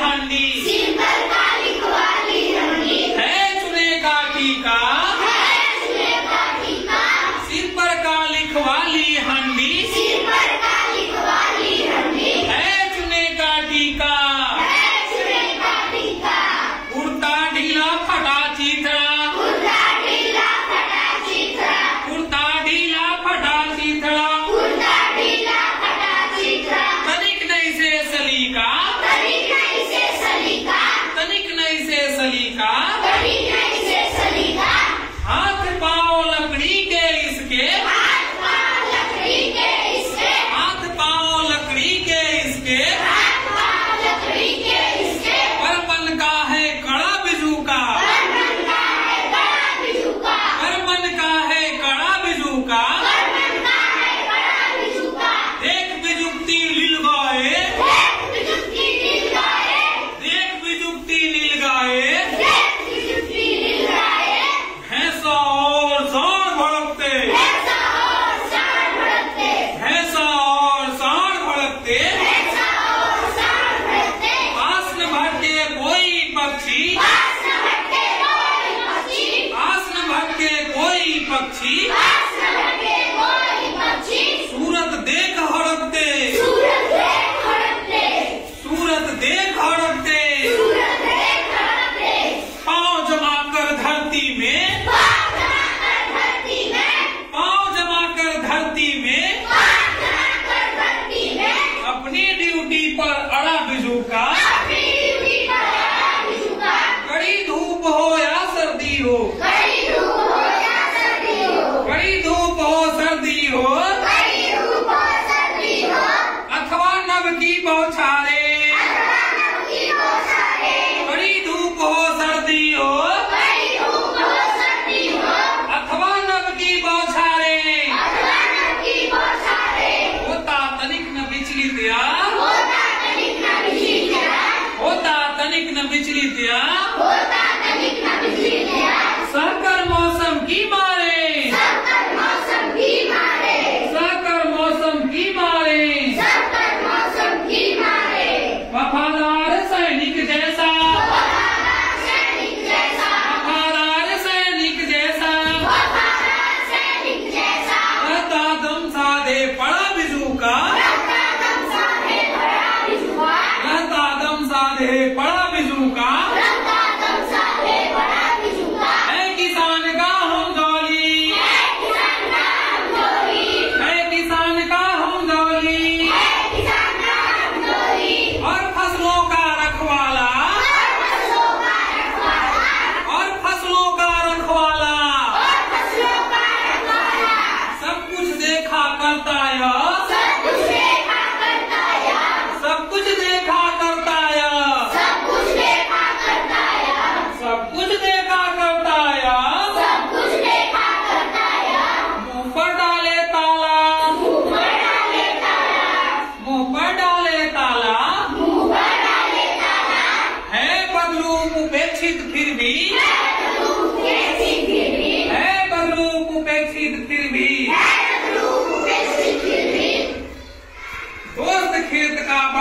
हांडी, सिर पर काली वाली रंगी, है चुने का टीका, है चुने का टीका, सिर पर काली वाली हांडी, सिर पर काली वाली रंगी, है चुने का टीका, है चुने का टीका, कुर्ता ढीला फटा चीथड़ा, कुर्ता ढीला फटा चीथड़ा, कुर्ता ढीला फटा चीथड़ा, कुर्ता ढीला फटा चीथड़ा, तनिक नहीं से सलीका, तनिक नहीं से सलीका, तनिक नहीं से सलीका, तनिक नहीं से सलीका, हाथ पांव लकड़ी के इसके, हाथ पांव लकड़ी के इसके, हाथ पांव लकड़ी के इसके, हाथ पांव लकड़ी के इसके, पर मन का है कड़ा बिजू का, पर मन का है कड़ा बिजू का, पर मन का है कड़ा बिजू का, पर मन का है कड़ा बिजू का, देख बिजुक्ति लील गाए, देख बिजुक्ति नील गाए, देख बिजुक्ति लील गाए, देख बिजुक्ति नील गाए, भैंसा और सांड भड़कते, ऐसा और सांड भड़कते, भैंसा और सांड भड़कते, ऐसा और सांड भड़कते, पास न भटके कोई पक्षी, पास न भटके कोई पक्षी, पास न भटके कोई पक्षी, पास न भटके कोई पक्षी, सूरत देख हड़कते, सूरत देख हड़कते, सूरत देख हड़कते, सूरत देख हड़कते, पांव जमा कर धरती में, पाँव जमाकर धरती में, पांव जमा कर धरती में, पाँव जमाकर धरती में, अपनी ड्यूटी पर अड़ा बिजू का, अपनी ड्यूटी पर अड़ा बिजू का, कड़ी धूप हो या सर्दी हो, कड़ी धूप हो या सर्दी हो, कड़ी धूप हो सर्दी हो, कड़ी धूप हो सर्दी हो, अथवा नभ की बौछारे, अथवा नभ की बौछारे, कड़ी धूप हो सर्दी हो, कड़ी धूप हो सर्दी हो, अथवा नभ की बौछारे, अथवा नभ की बौछारे, होता तनिक न विचलित या, होता तनिक न बिजली होता तनिक न विचलित या, होता तनिक न बिजली सहकर मौसम की मारे, सबकर मौसम की मारे, सहकर मौसम की मारे, सबकर मौसम की मारे, वफादार सैनिक जैसा, वफादार सैनिक जैसा, वफादार सैनिक जैसा, वफादार सैनिक जैसा, रहता दम साधे पड़ा बिजू का, रहता दम साधे पड़ा बिजू का, रहता दम साधे पड़ा बिजू का, रहता दम साधे पड़ा बिजू का, है किसान का हम जौली, है किसान का हम जोड़ी, है किसान का हम जौली, है किसान का हम जोड़ी, और फसलों का रखवाला, और फसलों का रखवाला, और फसलों का रखवाला, और फसलों का रखवाला, सब कुछ देखा करता यह, सब कुछ देखा करता या, सब कुछ देखा करता यह, सब कुछ देखा करता या, सब कुछ देखा करता यह, सब कुछ देखा करता या, मुंह पर डाले ताला, मुंह पर डाले ताला, मुंह पर डाले ताला, मुंह पर डाले ताला, है बदलू उपेक्षित फिर भी, है बदलू कैसी फिर भी, है बदलू उपेक्षित फिर भी, है बदलू कैसी फिर भी, दोस्त खेत का